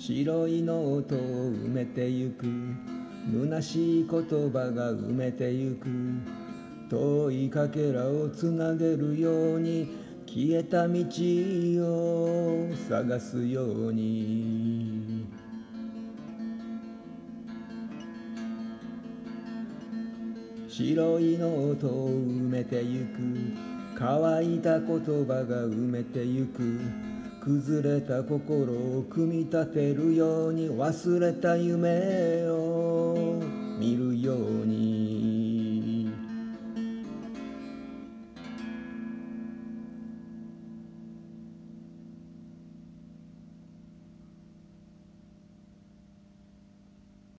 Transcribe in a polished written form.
白いノートを埋めてゆく、虚しい言葉が埋めてゆく、遠いかけらをつなげるように、消えた道を探すように。白いノートを埋めてゆく、乾いた言葉が埋めてゆく、崩れた心を組み立てるように、忘れた夢を